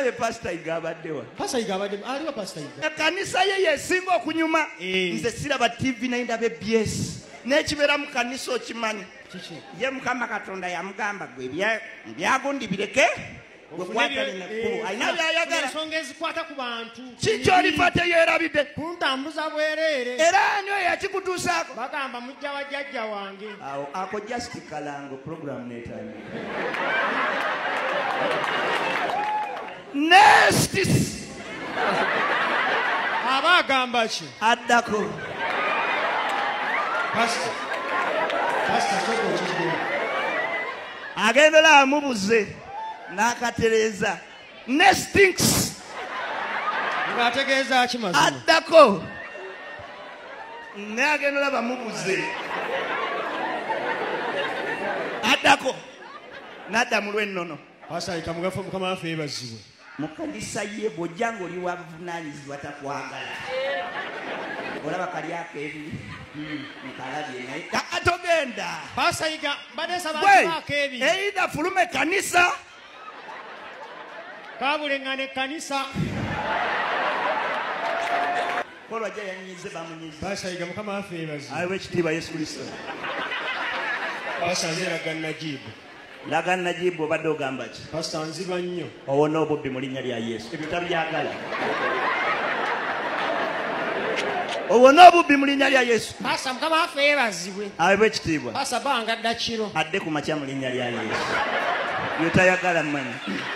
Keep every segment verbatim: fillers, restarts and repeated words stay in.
Ndabe pastor igabaddewa. Pastor igabadde aliwa pastor iga. Kanisa ye yesinga okunyuma. Nze siraba T V nayo ndabe B S. N'ekibeera mu kanisa okimanyi. Kiki. Ye Mukama Katonda yamugamba gwe byagundi bireke. Ensonga ezikwata ku bantu. Kiki olipate yeerabidde? Kuntambuza bwereere. Era ani oyo yakikutuusaako? Bagamba mujja wa jjajja wange. Awo ako just kalango program neetani. Next. Aba agamba ki? Addako. Pastor. Pastor soko kigwe. Agendera amubuze. Nakatereza nestinks ngategeeza ki mazima addako nagenera bamubuze addako nadda mu lwennono pasayika mugafu mukama waffe yeebazibwe mukanisa ye bw'ojjanga oli wabuvunaanyizibwa takwagala olaba kali akeebiri mukalabye naye atogenda pasayiga badesa bantu akeebiri eyida fulume kanisa kabulengane kanisa kolwa jya yanyize bamunyize pasayiga mukama waffe yeebazibwe ayiwe ekitiibwa Yesu Kristo pasa nze laga najibu laga najibu obadde ogamba ki pasa nziba nnyo owona obubbi mu linnya lya Yesu ebyo tabyagala owona obubbi mu linnya lya Yesu pasa mukama waffe yeebazibwe ayiwe ekitiibwa pasa bangadda kiro adde ku makya mu linnya lya Yesu byo tayagala mmanyi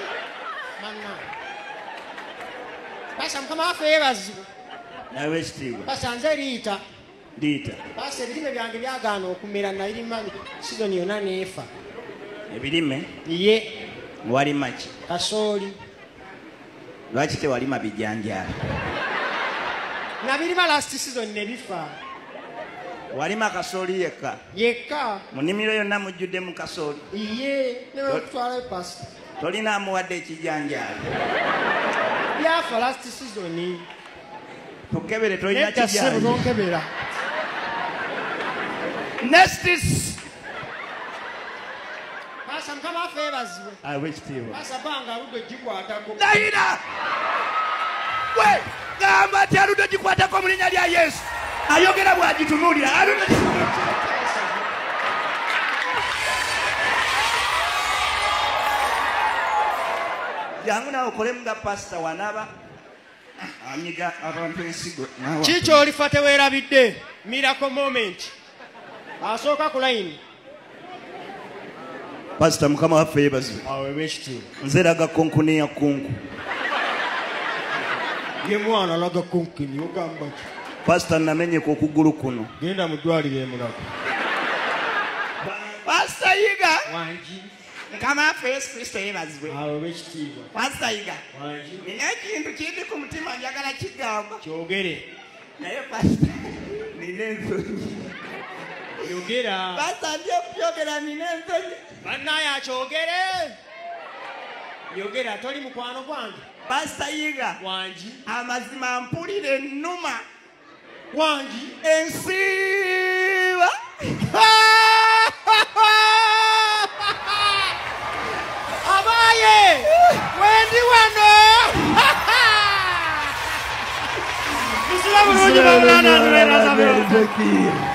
pasa mukama waffe yeebazibwe ayiwe ekitiibwa pasa nze liita liita pasa ebirime byange byagaana okumera nayirima sizoni yonna neefa ebirime ye walima ki kasooli lwaki tewalima bijanjaalo nabirima last season ne bifa walima kasooli yekka yekka mu nnimiro yonna mujjuddemu kasooli ye newekutwalayo pasa tolina amuwadde ekijanjaalo byafa last season tukebere tolina kijanjaalo nonkebera nestis pasa mukama waffe yeebazibwe ayiwe ekitiibwa pasa banga aludde gikwatako dayira we gamba ti aludde gikwatako mu linnya lya Yesu ayogera bw'agitunuulira aludde jangu nawe okolemu nga pasita wanaba anyiga abantu ensigo kiki olifa teweerabidde miracle moment asooka ku layini pasita mukama waffe yeebazibwe aweebwa ekitiibwa nze laga konkuni ya kunku ye mwana laga konkuni ogamba ki pasita namenyeka okugulu kuno genda mu ddwaliro emulaga pasita Yiga wangi mukama waffe Yesu Kristo yeebazibwe aweebwa ekitiibwa pasita Yiga wangi nina ekintu kindi ku mutima njagala kigamba kyogere naye pasita nina ensonyi yogera pasita ndi okubyogera nina ensonyi bannaye akyogere yogera toli mukwano gwange pasita Yiga wangi amazima mpulire ennuma wangi ensiiba abaye wendi wano Islam bulungi Maulana